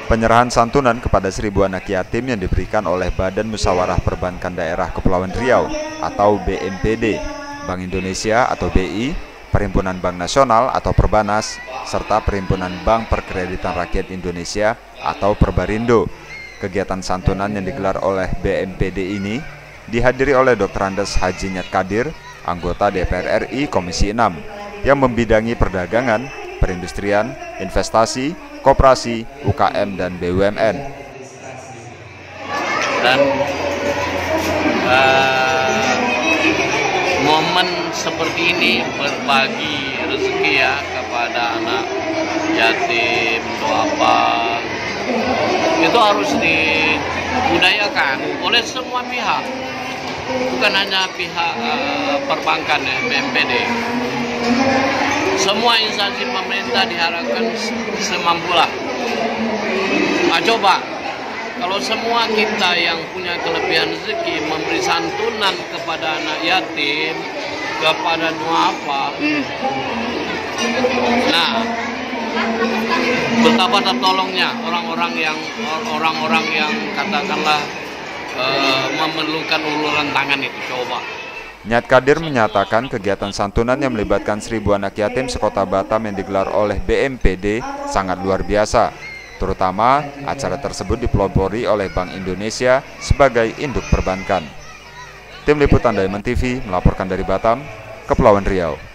Penyerahan santunan kepada 1.000 anak yatim yang diberikan oleh Badan Musyawarah Perbankan Daerah Kepulauan Riau atau BMPD, Bank Indonesia atau BI, Perhimpunan Bank Nasional atau Perbanas, serta Perhimpunan Bank Perkreditan Rakyat Indonesia atau Perbarindo. Kegiatan santunan yang digelar oleh BMPD ini dihadiri oleh Dr. Andes Haji Nyat Kadir, anggota DPR RI Komisi 6, yang membidangi perdagangan, perindustrian, investasi, koperasi, UKM, dan BUMN. Dan momen seperti ini berbagi rezeki ya kepada anak yatim, duafa, itu harus dibudayakan oleh semua pihak, bukan hanya pihak perbankan ya, BMPD. Semua instansi pemerintah diharapkan semampulah. Coba kalau semua kita yang punya kelebihan rezeki memberi santunan kepada anak yatim, kepada duafa, nah betapa tertolongnya orang-orang yang katakanlah memerlukan uluran tangan itu. Coba. Nyat Kadir menyatakan kegiatan santunan yang melibatkan 1.000 anak yatim sekota Batam yang digelar oleh BMPD sangat luar biasa. Terutama acara tersebut dipelopori oleh Bank Indonesia sebagai induk perbankan. Tim Liputan Diamond TV melaporkan dari Batam, Kepulauan Riau.